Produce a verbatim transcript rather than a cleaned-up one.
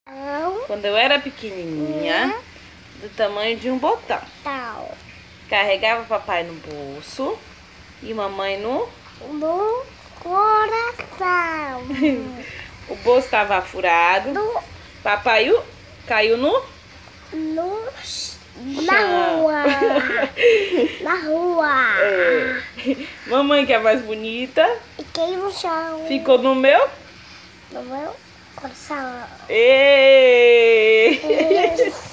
Quando eu era pequenininha, do tamanho de um botão. Carregava papai no bolso e mamãe no... No coração. O bolso estava furado. No... Papai caiu no... No... Na rua. Na rua. É. Mamãe, que é mais bonita, e caiu no chão. Ficou no meu... No meu coração. Êêêê!